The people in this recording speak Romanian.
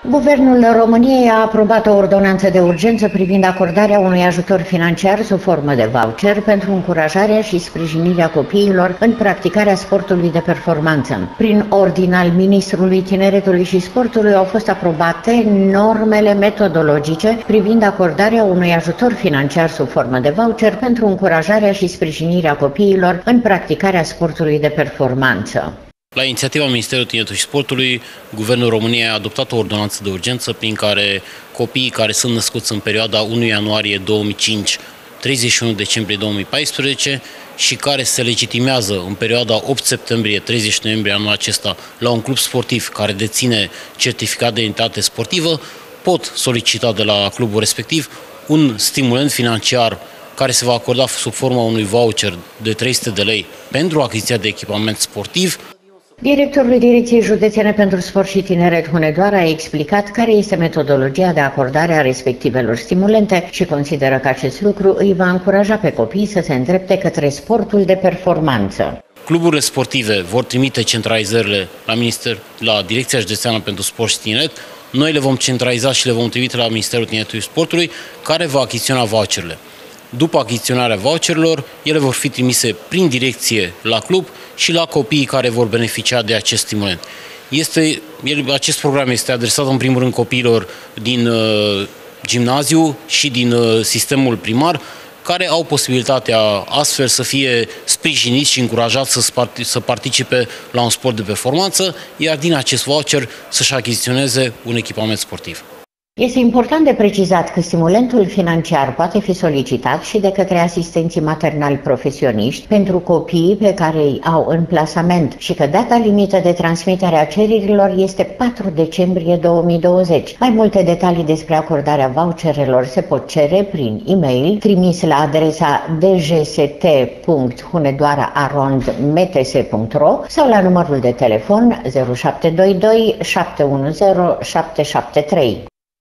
Guvernul României a aprobat o ordonanță de urgență privind acordarea unui ajutor financiar sub formă de voucher pentru încurajarea și sprijinirea copiilor în practicarea sportului de performanță. Prin ordin al Ministrului Tineretului și Sportului au fost aprobate normele metodologice privind acordarea unui ajutor financiar sub formă de voucher pentru încurajarea și sprijinirea copiilor în practicarea sportului de performanță. La inițiativa Ministerului Tineretului și Sportului, Guvernul României a adoptat o ordonanță de urgență prin care copiii care sunt născuți în perioada 1 ianuarie 2005 31 decembrie 2014 și care se legitimează în perioada 8 septembrie-30 noiembrie anul acesta la un club sportiv care deține certificat de identitate sportivă, pot solicita de la clubul respectiv un stimulent financiar care se va acorda sub forma unui voucher de 300 de lei pentru achiziția de echipament sportiv. Directorul Direcției Județene pentru Sport și Tineret Hunedoara a explicat care este metodologia de acordare a respectivelor stimulente și consideră că acest lucru îi va încuraja pe copii să se îndrepte către sportul de performanță. Cluburile sportive vor trimite centralizările la Direcția Județeană pentru Sport și Tineret. Noi le vom centraliza și le vom trimite la Ministerul Tineretului și Sportului, care va achiziționa voucherele. După achiziționarea voucherelor, ele vor fi trimise prin direcție la club și la copiii care vor beneficia de acest stimulant. Acest program este adresat în primul rând copiilor din gimnaziu și din sistemul primar, care au posibilitatea astfel să fie sprijiniți și încurajați să participe la un sport de performanță, iar din acest voucher să-și achiziționeze un echipament sportiv. Este important de precizat că stimulentul financiar poate fi solicitat și de către asistenții maternali profesioniști pentru copiii pe care îi au în plasament și că data limită de transmitere a cererilor este 4 decembrie 2020. Mai multe detalii despre acordarea voucherelor se pot cere prin e-mail trimis la adresa dgst.hunedoara@mts.ro sau la numărul de telefon 0722 710 773.